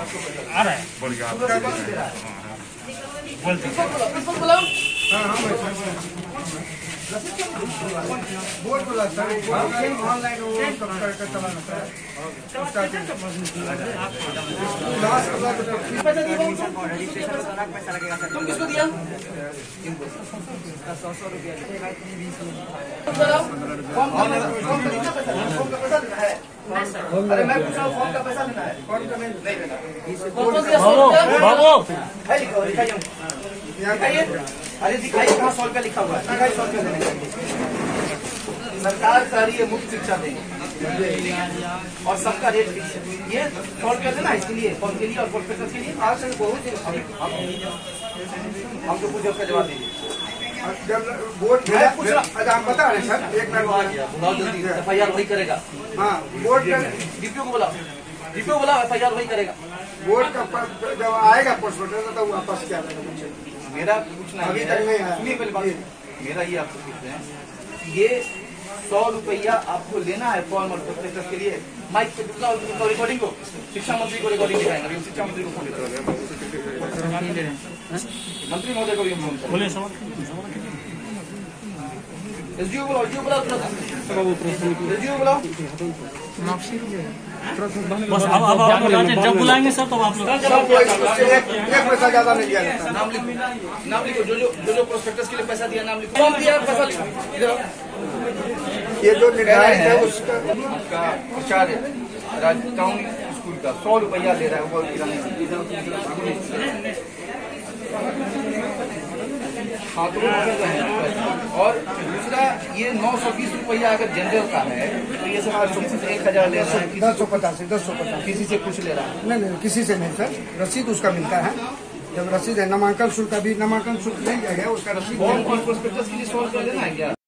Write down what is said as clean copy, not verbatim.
आ रहा है बोर्ड बोला सर, ऑनलाइन चलाना सर। तुम किसको दिया? 100 रुपया। अरे मैं पूछ रहा हूँ, फॉर्म का पैसा लेना है? फॉर्म का नहीं लेना। दिखाइए, अरे दिखाइए कहाँ 100 रुपया लिखा हुआ है? दिखाइए 100 रुपया देने का। सरकार कह रही है मुफ्त शिक्षा देंगे और सबका रेट फिक्स है। ये 100 रुपया देना इसके लिए, फॉर्म के लिए और प्रोफेसर के लिए। आज से बहुत हम तो पूछे उसका जवाब दीजिए। जब बोर्ड आप बता रहे सर, एक मिनट FIR वही करेगा। हाँ, बोर्ड डीपीओ को बोला FIR वही करेगा। बोर्ड का जब आएगा पोस्टमार्टम तो वापस क्या मेरा पूछना अभी तक नहीं है। सुनिए पहले बात, मेरा ये आपको पूछ रहे हैं, ये 100 रुपया आपको लेना है फॉर्म और प्रोफेसर के लिए। माइक पे तो रिकॉर्डिंग को शिक्षा मंत्री को रिकॉर्डिंग दिखाएंगे। शिक्षा मंत्री को फोन मंत्री महोदय को भी फोन बोले। एसडीओ बोला, एसडीओ बोला। बस अब जब बुलाएंगे सर तो आप लोग एक पैसा ज्यादा नहीं दिया जाता। नाम लिखो, जो प्रोस्पेक्टस के लिए पैसा दिया नाम लिखो। फॉर्म दिया पैसा लिखो इधर। ये जो निर्धारित है उसका आचार्य टाउन स्कूल का 100 रुपया ले रहा है वो छात्रों और दूसरा ये 920 रुपया अगर जनरल का है तो ये सब 1000 ले रहा है। 1085 किसी से कुछ ले रहा है? नहीं, किसी से नहीं सर, रसीद उसका मिलता है। जब रसीद है, नामांकन शुल्क, अभी नामांकन शुल्क नहीं गया उसका रसीद। प्रोस्पेक्टस के लिए 100 रुपया लेना है क्या?